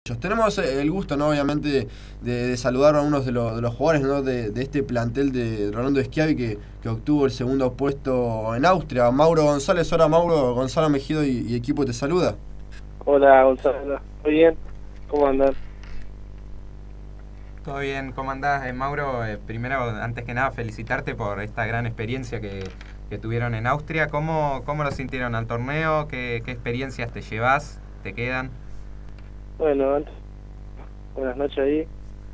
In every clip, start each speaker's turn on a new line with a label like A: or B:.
A: Tenemos el gusto, ¿no? Obviamente, de saludar a unos de los jugadores, ¿no? de este plantel de Rolando Schiavi que obtuvo el segundo puesto en Austria. Mauro González, ahora Mauro, Gonzalo Mejido y equipo te saluda.
B: Hola Gonzalo, ¿muy bien? ¿Cómo andan?
C: Todo bien, ¿cómo andás, Mauro? Primero, antes que nada, felicitarte por esta gran experiencia que tuvieron en Austria. ¿Cómo lo sintieron al torneo? ¿Qué experiencias te llevas? ¿Te quedan?
B: Bueno, buenas noches ahí.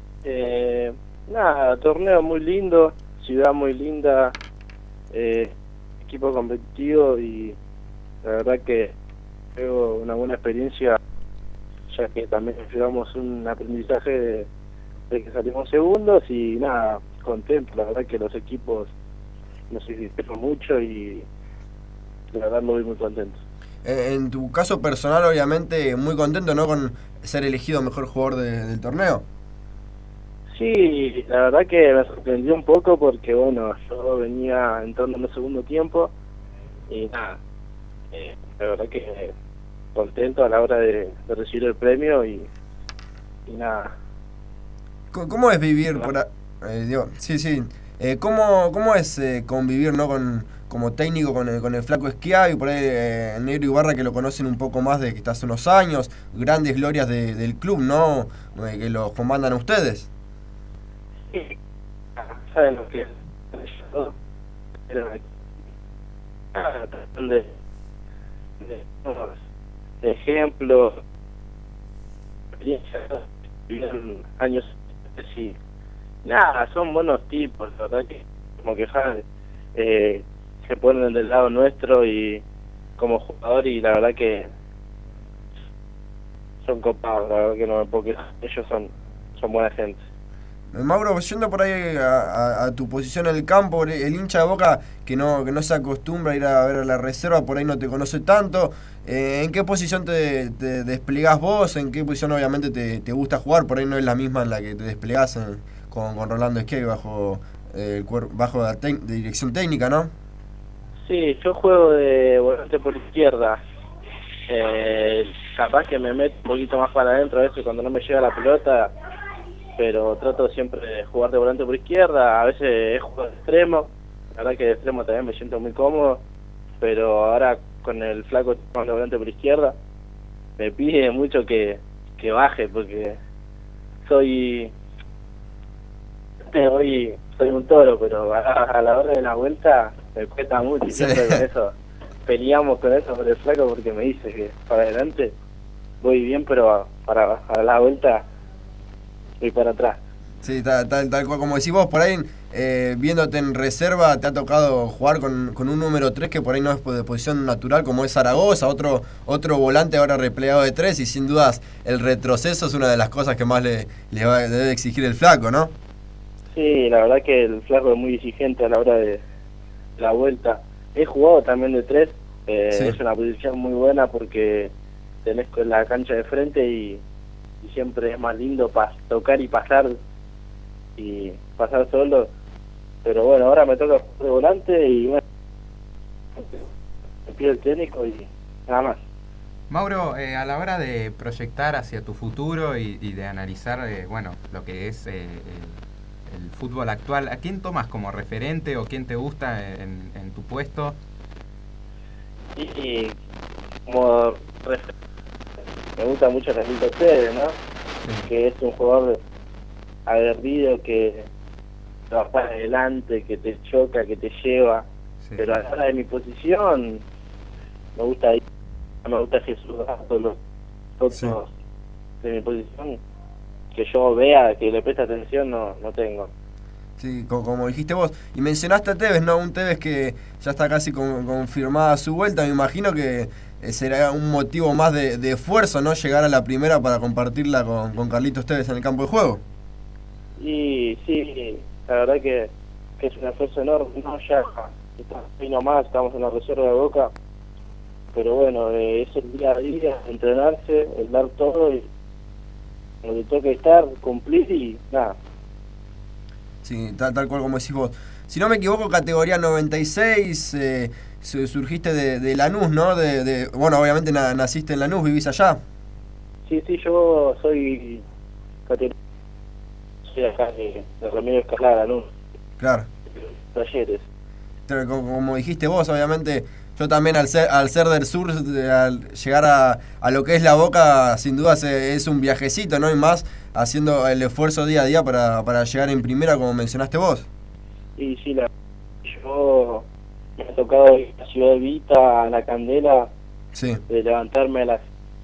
B: Nada, torneo muy lindo, ciudad muy linda, eh, equipo competitivo y la verdad que tengo una buena experiencia, ya que también llevamos un aprendizaje de que salimos segundos y nada, contento. La verdad que los equipos nos sirvieron mucho y la verdad me voy muy contento.
A: En tu caso personal, obviamente, muy contento, ¿no? Con ser elegido mejor jugador del torneo.
B: Sí, la verdad que me sorprendió un poco porque, bueno, yo venía entrando en el segundo tiempo y nada, la verdad que contento a la hora de recibir el premio y nada.
A: ¿Cómo es vivir
B: ¿No?
A: sí, sí. ¿Cómo es convivir, ¿no? Como técnico con el flaco Schiavi, por ahí el Negro Ibarra, que lo conocen un poco más de que está hace unos años, grandes glorias del club, ¿no? Que los comandan a ustedes.
B: Sí, ¿saben lo que es? Pero, tratan de ejemplos, experiencias, vivieron años así. Nada, son buenos tipos, la verdad que como que se ponen del lado nuestro y como jugador y la verdad que son copados, la verdad que no me puedo quejar. Ellos son buena gente.
A: Mauro, yendo por ahí a tu posición en el campo, el hincha de Boca que no se acostumbra a ir a ver a la reserva, por ahí no te conoce tanto. ¿En qué posición te desplegás vos? ¿En qué posición obviamente te gusta jugar? Por ahí no es la misma en la que te desplegás con Rolando Schiavi bajo de dirección técnica, ¿no?
B: Sí, yo juego de volante por izquierda. Capaz que me meto un poquito más para adentro a veces cuando no me llega la pelota, pero trato siempre de jugar de volante por izquierda. A veces he jugado de extremo, la verdad que de extremo también me siento muy cómodo, pero ahora con el flaco jugando de volante por izquierda me pide mucho que baje porque soy hoy soy un toro, pero a la hora de la vuelta me cuesta mucho y
A: Sí.
B: siempre con eso peleamos con eso por el flaco porque me dice que para adelante voy bien, pero para a la vuelta voy para atrás.
A: Sí, tal cual como decís vos, por ahí viéndote en reserva te ha tocado jugar con un número 3 que por ahí no es de posición natural como es Zaragoza, otro volante ahora replegado de 3 y sin dudas el retroceso es una de las cosas que más debe exigir el flaco, ¿no?
B: Sí, la verdad que el flaco es muy exigente a la hora de la vuelta. He jugado también de 3,
A: Sí.
B: es una posición muy buena porque tenés con la cancha de frente y siempre es más lindo tocar y pasar solo, pero bueno, ahora me toca jugar de volante y bueno, me pide el técnico y nada más.
C: Mauro, a la hora de proyectar hacia tu futuro y de analizar, bueno, lo que es el fútbol actual, ¿a quién tomas como referente o quién te gusta en tu puesto?
B: Y como me gusta mucho Ramiro Pérez, ¿no?
C: Sí,
B: Que es un jugador aguerrido que va para adelante, que te choca, que te lleva,
C: sí.
B: pero a la hora de mi posición me gusta Jesús Gato, los otros
A: Sí.
B: de mi posición que yo vea, que le preste atención, no tengo.
A: Sí, como dijiste vos. Y mencionaste a Tevez, ¿no? Un Tevez que ya está casi confirmada su vuelta. Me imagino que será un motivo más de esfuerzo, ¿no? Llegar a la primera para compartirla con Carlitos Tevez en el campo de juego.
B: Y sí, la verdad que es un esfuerzo enorme, no, ya está ahí nomás, estamos en la reserva de Boca, pero bueno, es el día a día, entrenarse, el dar todo y donde toque estar, cumplir y nada.
A: Sí, tal cual como decís vos. Si no me equivoco, categoría 96, surgiste de Lanús, ¿no? Bueno, obviamente naciste en Lanús, vivís allá.
B: Sí, sí, yo soy acá de Ramiro Escalada, ¿no?
A: Claro.
B: Talleres.
A: Pero como dijiste vos, obviamente, yo también al ser del sur, al llegar a lo que es La Boca, sin duda es un viajecito, ¿no? Y más haciendo el esfuerzo día a día para llegar en primera, como mencionaste vos.
B: Y sí, yo me ha tocado ir a la Ciudad de Vita, a La Candela,
A: Sí.
B: de levantarme a las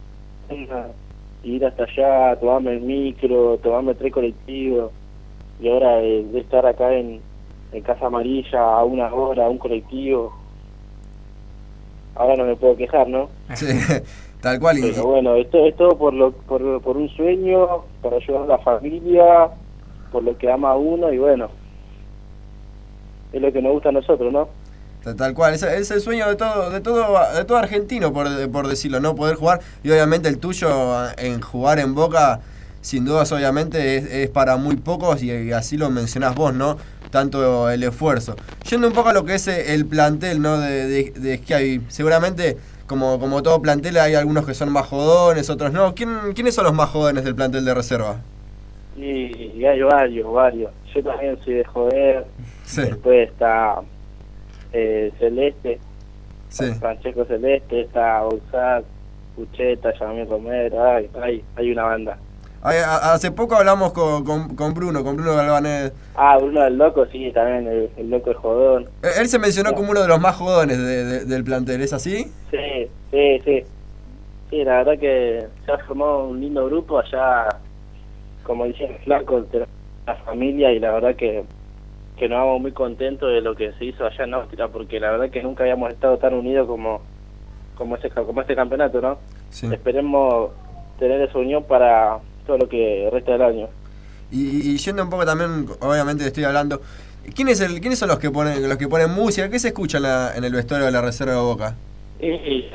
B: ir hasta allá, tomarme el micro, tomarme 3 colectivos, y ahora de estar acá en Casa Amarilla a 1 hora, un colectivo, ahora no me puedo quejar, ¿no?
A: Sí, tal cual.
B: Pero bueno, esto es todo por un sueño, para ayudar a la familia, por lo que ama a uno, y bueno, es lo que nos gusta a nosotros, ¿no?
A: Tal cual, es el sueño de todo argentino, por decirlo, ¿no? Poder jugar, y obviamente el tuyo en jugar en Boca, sin dudas, obviamente, es para muy pocos, y así lo mencionás vos, ¿no? Tanto el esfuerzo. Yendo un poco a lo que es el plantel, ¿no? De Schiavi, seguramente, como todo plantel, hay algunos que son más jodones, otros no. ¿Quiénes son los más jodones del plantel de reserva?
B: Y hay varios. Yo también soy de joder.
A: Sí.
B: Después está Celeste,
A: Sí.
B: Francesco Celeste, está Bolsat, Pucheta, Yamil Romero, hay una banda.
A: Hace poco hablamos con Bruno Galvanés.
B: Ah, Bruno del Loco, sí, también, el Loco es jodón.
A: Él se mencionó como uno de los más jodones del plantel, ¿es así?
B: Sí. Sí, la verdad que se ha formado un lindo grupo allá, como dicen, Flaco, de la familia, y la verdad que nos vamos muy contentos de lo que se hizo allá en Austria, porque la verdad que nunca habíamos estado tan unidos como este campeonato, ¿no?
A: Sí.
B: Esperemos tener esa unión para todo lo que resta del año.
A: Y yendo un poco también, obviamente estoy hablando, ¿quiénes son los que ponen música? ¿Qué se escucha en el vestuario de la reserva de Boca?
B: Y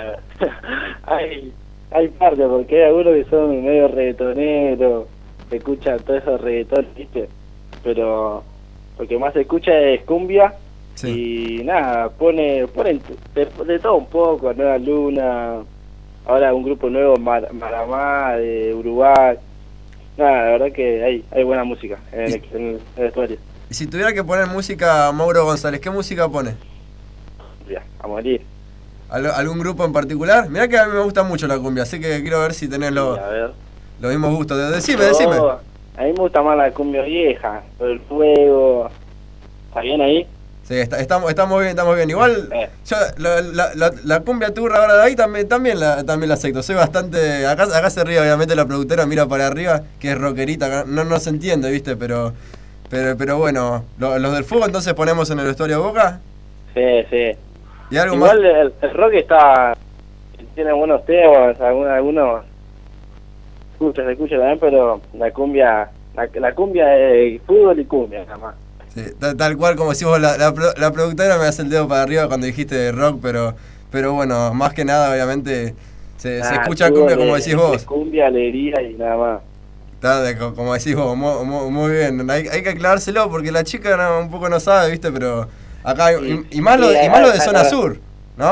B: hay parte, porque hay algunos que son medio reggaetoneros, que escuchan todos esos reggaetones, ¿viste? Pero lo que más se escucha es cumbia. Sí. Y nada, ponen de todo un poco, Nueva Luna, ahora un grupo nuevo, Maramá, de Uruguay. Nada, la verdad que hay buena música en el vestuario.
A: Y si tuviera que poner música, Mauro González, ¿qué música pone?
B: Ya, a morir.
A: ¿Algún grupo en particular? Mirá que a mí me gusta mucho la cumbia, así que quiero ver si tenés los mismos gustos. Decime.
B: A mí me gusta más la cumbia vieja, por el fuego. ¿Está bien ahí?
A: Sí, estamos bien. Igual, yo la cumbia turra ahora de ahí también la acepto. Soy bastante... Acá se ríe, obviamente, la productora mira para arriba, que es rockerita, no se entiende, ¿viste? Pero bueno, los del fuego entonces ponemos en el vestuario Boca.
B: Sí.
A: ¿Y algo
B: igual
A: más?
B: El rock tiene buenos temas, algunos se escucha también, pero la cumbia es fútbol y cumbia, nada más.
A: Sí, tal cual como decimos, la productora me hace el dedo para arriba cuando dijiste rock, pero bueno, más que nada, obviamente, se escucha cumbia como decís vos.
B: Cumbia, alegría y nada más.
A: Como decís vos, muy bien. Hay que aclarárselo porque la chica un poco no sabe, ¿viste? Pero acá, y más lo de zona sur, ¿no?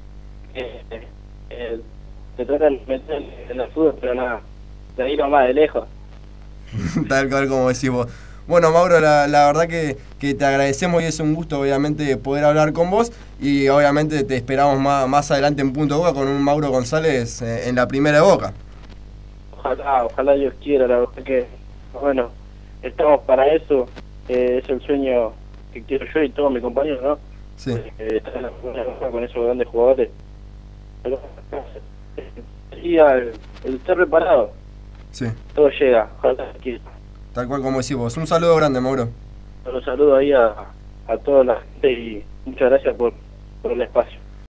B: Se trata de meter en el fútbol, pero nada, de ahí nomás, de lejos.
A: Tal cual como decís vos. Bueno, Mauro, la verdad que te agradecemos y es un gusto, obviamente, poder hablar con vos. Y obviamente te esperamos más adelante en Punto Boca con un Mauro González en la primera de Boca.
B: Ojalá Dios quiera, la verdad que, bueno, estamos para eso. Es el sueño que quiero yo y todos mis compañeros, ¿no?
A: Sí.
B: Estar en la primera de Boca con esos grandes jugadores. Pero sería el estar preparado.
A: Sí.
B: Todo llega, ojalá que...
A: Tal cual como decís vos. Un saludo grande, Mauro.
B: Los saludo ahí a toda la gente y muchas gracias por el espacio.